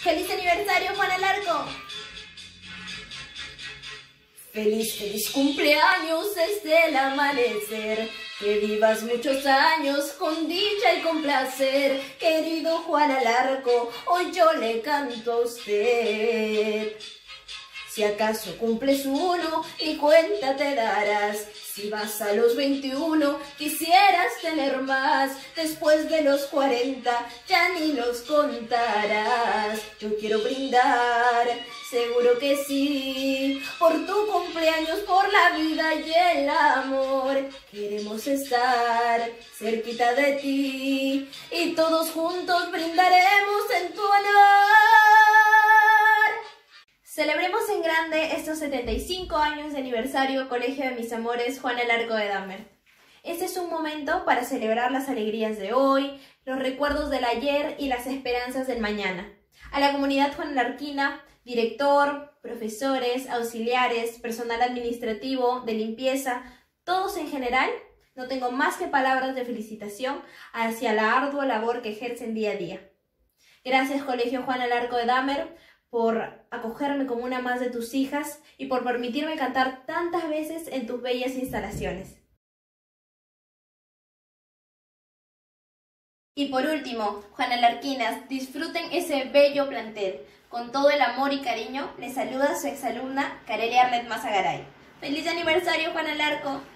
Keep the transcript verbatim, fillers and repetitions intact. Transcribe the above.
¡Feliz aniversario, Juana Larco! Feliz, feliz cumpleaños desde el amanecer. Que vivas muchos años con dicha y con placer. Querido Juana Larco, hoy yo le canto a usted. Si acaso cumples uno y cuenta te darás. Si vas a los veintiuno quisieras tener más. Después de los cuarenta ya ni los contarás. Yo quiero brindar, seguro que sí, por tu cumpleaños, por la vida y el amor. Queremos estar cerquita de ti y todos juntos brindaremos en tu honor. Celebremos en grande estos setenta y cinco años de aniversario Colegio de Mis Amores Juana Larco de Damer. Este es un momento para celebrar las alegrías de hoy, los recuerdos del ayer y las esperanzas del mañana. A la comunidad juanalarquina, director, profesores, auxiliares, personal administrativo, de limpieza, todos en general, no tengo más que palabras de felicitación hacia la ardua labor que ejercen día a día. Gracias, Colegio Juana Larco de Damer, por acogerme como una más de tus hijas y por permitirme cantar tantas veces en tus bellas instalaciones. Y por último, juanalarquinas, disfruten ese bello plantel. Con todo el amor y cariño, les saluda su exalumna Carelia Arlet Mazagaray. ¡Feliz aniversario, Juana Larco!